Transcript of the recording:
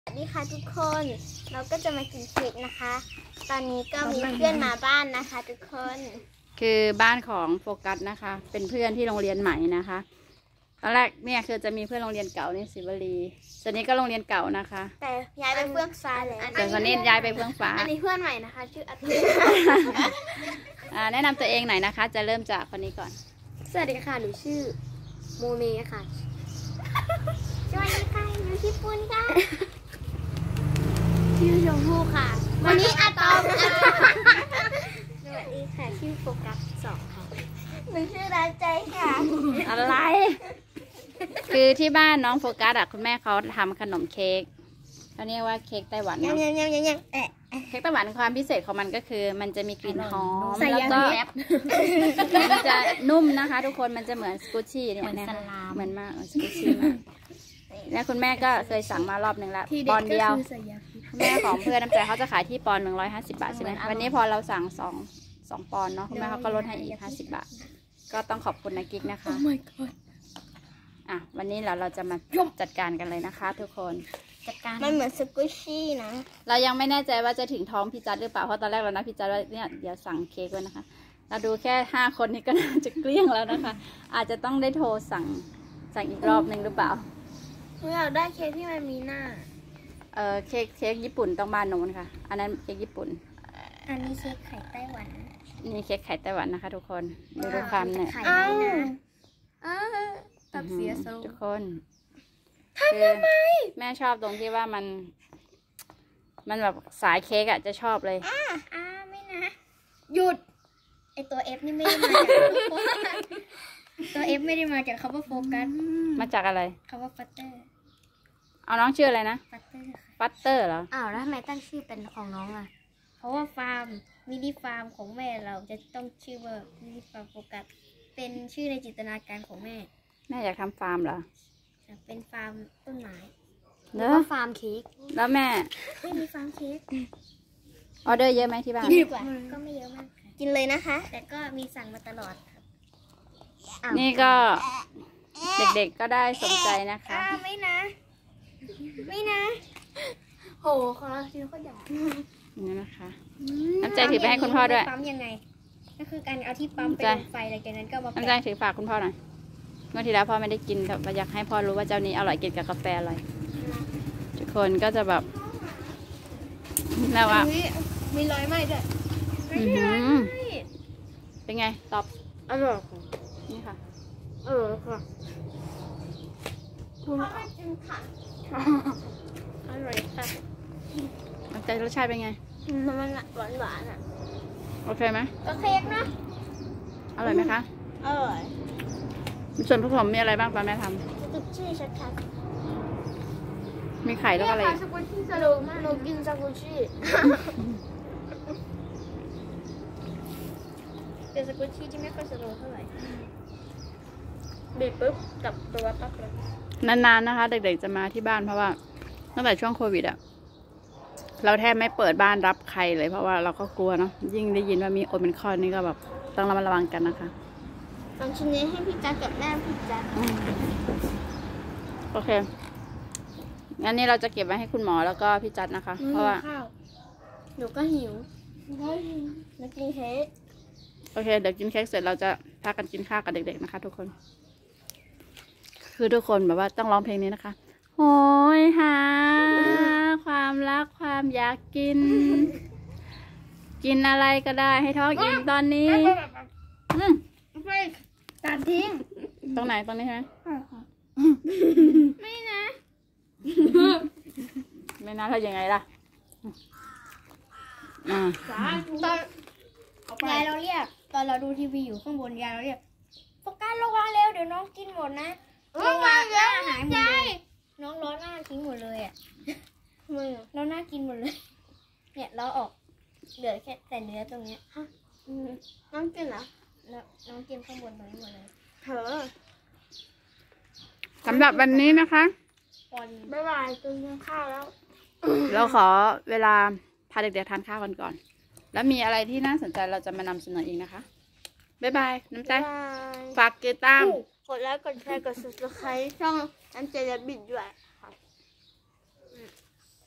สวัสดีค่ะทุกคนเราก็จะมากินเค้กนะคะ ตอนนี้ก็มีเพื่อนมาบ้านนะคะทุกคนคือบ้านของโฟกัสนะคะเป็นเพื่อนที่โรงเรียนใหม่นะคะตอนแรกเนี่ยคือจะมีเพื่อนโรงเรียนเก่านี่ศิวลีส่วนนี้ก็โรงเรียนเก่านะคะแต่ย้ายไปเฟื่องฟ้าเลยส่วนคนนี้ย้ายไปเฟื่องฟ้าอันนี้เพื่อนใหม่นะคะชื่ออาทิตย์แนะนำตัวเองหน่อยนะคะจะเริ่มจากคนนี้ก่อนสวัสดีค่ะหนูชื่อโมเมค่ะสวัสดีค่ะหนูชื่อปุ้นค่ะชื่อชมพู่ค่ะวันนี้อะตอมสวัสดีค่ะชื่อโฟกัส2ค่ะหนูชื่อรัใจค่ะอะไรคือที่บ้านน้องโฟกัสคุณแม่เขาทำขนมเค้กเขาเรียกว่าเค้กไต้หวันเนาะเค้กไต้หวันความพิเศษของมันก็คือมันจะมีกลิ่นหอมแล้วก็มันจะนุ่มนะคะทุกคนมันจะเหมือนสกูชี่เนี่ยเหมือนมากสกูชี่มากแล้วคุณแม่ก็เคยสั่งมารอบหนึ่งแล้วปอนเดียวคุณแม่ของเพื่อนน้ำใจเขาจะขายที่ปอน150 บาทใช่ไหมวันนี้พอเราสั่ง2 ปอนเนาะคุณแม่เขาก็ลดให้อีก50 บาทก็ต้องขอบคุณนะกิ๊กนะคะวันนี้เราจะมาจัดการกันเลยนะคะทุกคนจัดการมันเหมือนสกูชี่นะเรายังไม่แน่ใจว่าจะถึงท้องพี่จัดหรือเปล่าเพราะตอนแรกเรานะพี่จัดว่าเนี่ยเดี๋ยวสั่งเค้กไว้นะคะเราดูแค่5 คนนี้ก็น่าจะเกลี้ยงแล้วนะคะอาจจะต้องได้โทรสั่งอีกรอบหนึ่งหรือเปล่าอยากได้เค้กที่มันมีหน้าเค้กญี่ปุ่นต้องบ้านโน้นค่ะอันนั้นเค้กญี่ปุ่นอันนี้เค้กไข่ไต้หวันนี่เค้กไข่ไต้หวันนะคะทุกคนดูความเนี่ยตับเสียโซ่ทุกคนคือแม่ชอบตรงที่ว่ามันแบบสายเค้กอะจะชอบเลยไม่นะหยุดไอตัว F นี่ไม่ได้มาจากตัว F ไม่ได้มาจากคำว่าโฟกัสมาจากอะไรคำว่าฟัตเตอร์เอาน้องชื่ออะไรนะฟัตเตอร์เหรอแล้วทำไมตั้งชื่อเป็นของน้องอ่ะเพราะว่าฟาร์มมินิฟาร์มของแม่เราจะต้องชื่อว่ามินิฟาร์มโฟกัสเป็นชื่อในจินตนาการของแม่อยากทำฟาร์มเหรอเป็นฟาร์มต้นไม้หรือว่าฟาร์มเค้กแล้วแม่ไม่มีฟาร์มเค้กออเดอร์เยอะไหมที่บ้านก็ไม่เยอะมากกินเลยนะคะแต่ก็มีสั่งมาตลอดครับนี่ก็เด็กๆก็ได้สนใจนะคะไม่นะโหของเราทีเขาใหญ่นี่นะคะน้ำใจถือไปให้คุณพ่อด้วยปั๊มยังไงก็คือการเอาที่ปั๊มไปลงไฟอะไรจากนั้นก็มาน้ำใจถือฝากคุณพ่อหน่อยเมื่อที่แล้วพ่อไม่ได้กินแต่อยากให้พ่อรู้ว่าเจ้านี้อร่อยกินกับกาแฟอร่อยทุกคนก็จะแบบแล้วอ่ะมีรอยไหมด้วยเป็นไงตอบอร่อยนี่ค่ะค่ะคุณไม่กินผักอร่อยค่ะน้ำใจรสชาติเป็นไงมันหวานอ่ะโอเคไหมก็เค้กนะอร่อยไหมคะอร่อยส่วนผสมมีอะไรบ้างตอนแม่ทำติ๊กชี่ชัดๆมีไข่แล้วก็อะไรสกุชี่สโลมากหนูกินสกุชี่เป็นสกุชี่ที่ไม่ค่อยสโลเท่าไหร่บีบปุ๊บกับตัวปั๊บเลยนานๆนะคะเด็กๆจะมาที่บ้านเพราะว่าตั้งแต่ช่วงโควิดอะเราแทบไม่เปิดบ้านรับใครเลยเพราะว่าเราก็กลัวเนาะยิ่งได้ยินว่ามีโอมิครอนนี่ก็แบบต้องระมัดระวังกันนะคะตอนชิ้นนี้ให้พี่จัดกับแม่พี่จัดโอเคงั้นนี่เราจะเก็บไว้ให้คุณหมอแล้วก็พี่จัดนะคะเพราะว่าหนูก็หิวมากินเค้กโอเคเดี๋ยวกินเค้กเสร็จเราจะพากันกินข้าวกับเด็กๆนะคะทุกคนคือทุกคนแบบว่าต้องร้องเพลงนี้นะคะโหยหาความรักความอยากกินอะไรก็ได้ให้ท้องอิ่มตอนนี้ไปตัดทิ้งตรงไหนตรงนี้ใช่ไหมไม่นะไม่นะเรายังไงล่ะยายเราเรียกตอนเราดูทีวีอยู่ข้างบนยายเราเรียกโฟกัสระวังเร็วเดี๋ยวน้องกินหมดนะระวังเร็วหายหมดเลยน้องร้อนหน้าทิ้งหมดเลยอ่ะเราหน้ากินหมดเลยเนี่ยเราออกเหลือแค่แต่เนื้อตรงเนี้ยน้องกินเหรอแล้วน้องกินข้างบนตรงนี้หมดเลยสำหรับวันนี้นะคะบ๊ายบายกินข้าวแล้วเราขอเวลาพาเด็กๆทานข้าวกันก่อนแล้วมีอะไรที่น่าสนใจเราจะมานำเสนออีกนะคะบ๊ายบายน้ำใจฝากติดตามกดไลค์กดแชร์กด Subscribe ช่องน้ำใจและบิดด้วย